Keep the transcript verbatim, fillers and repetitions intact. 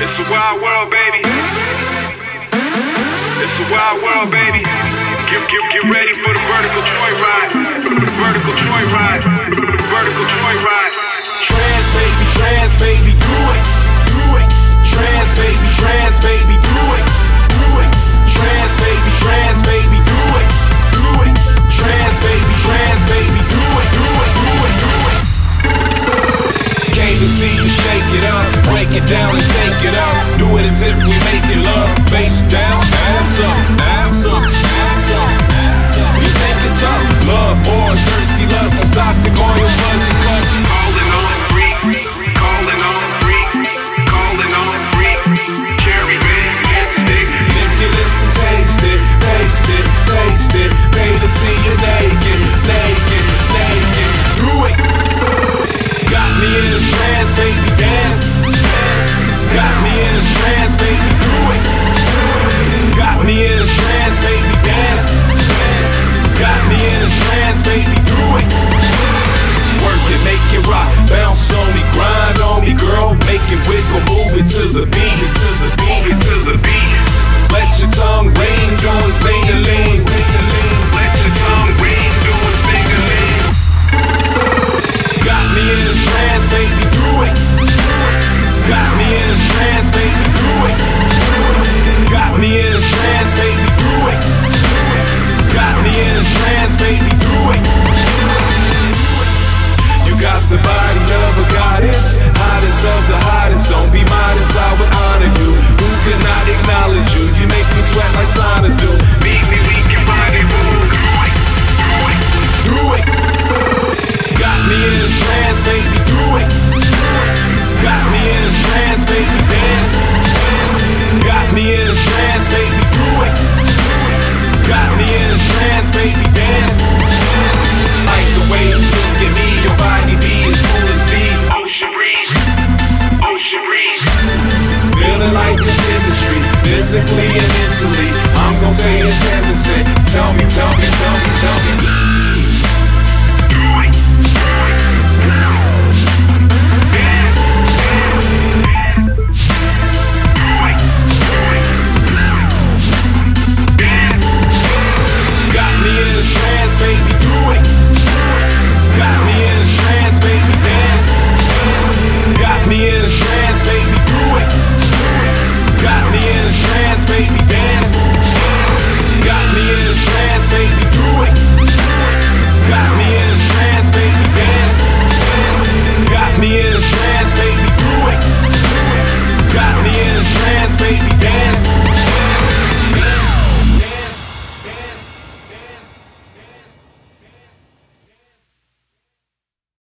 It's a wild world, baby. It's a wild world, baby. Get, get, get ready for the vertical joyride. Vertical joyride. Vertical joyride. Trance, baby, trance, baby, do it. Do it. Trance, baby, trance, baby, do it. Do it. Trance, baby, trance, baby, do it. Do it. Trance, baby, trance, baby, do it. Do it. Do it. Do it. Came to see you shake it up, break it down and take it up. Do it as if we make it love. Face down, ass up, ass up, ass up. You take it tough, love or thirsty lust. Since I